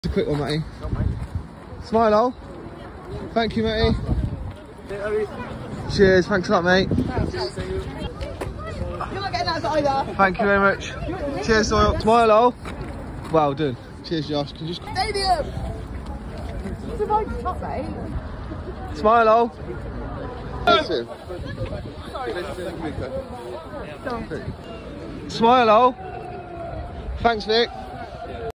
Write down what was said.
A quick one, matey. Smile, all. Thank you, matey. Cheers, thanks a lot, mate. You're not getting that either. Thank you very much. Cheers, Doyle. Smile, all. Well done. Cheers, Josh. Can you just... Stadium! It's a right top, mate. Smile, all. Smile, all. Thanks, Vic.